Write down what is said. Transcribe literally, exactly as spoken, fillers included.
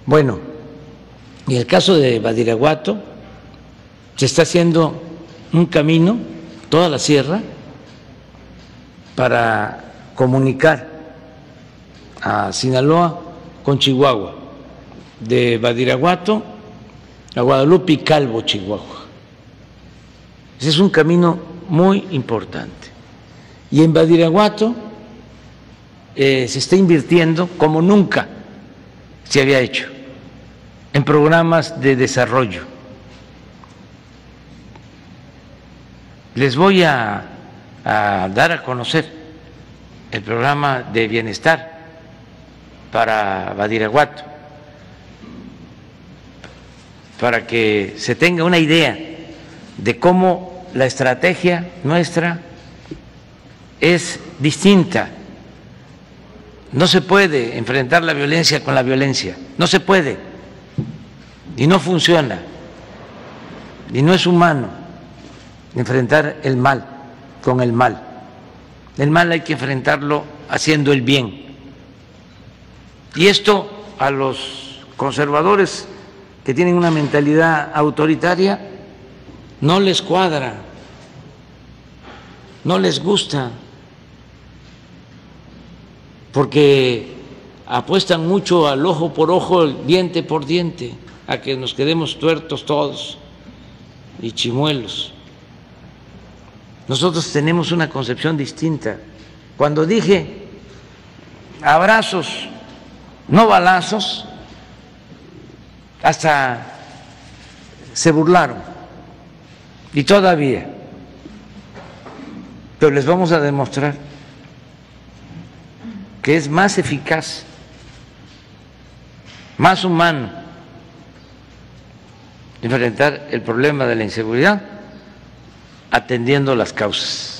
Bueno, en el caso de Badiraguato se está haciendo un camino, toda la sierra, para comunicar a Sinaloa con Chihuahua, de Badiraguato a Guadalupe y Calvo, Chihuahua. Ese es un camino muy importante. Y en Badiraguato eh, se está invirtiendo como nunca se había hecho en programas de desarrollo. Les voy a, a dar a conocer el programa de bienestar para Badiraguato, para que se tenga una idea de cómo la estrategia nuestra es distinta. No se puede enfrentar la violencia con la violencia, no se puede, y no funciona, y no es humano enfrentar el mal con el mal. El mal hay que enfrentarlo haciendo el bien. Y esto a los conservadores que tienen una mentalidad autoritaria no les cuadra, no les gusta, porque apuestan mucho al ojo por ojo, diente por diente, a que nos quedemos tuertos todos y chimuelos. Nosotros tenemos una concepción distinta. Cuando dije abrazos, no balazos, hasta se burlaron, y todavía, pero les vamos a demostrar que es más eficaz, más humano enfrentar el problema de la inseguridad atendiendo las causas.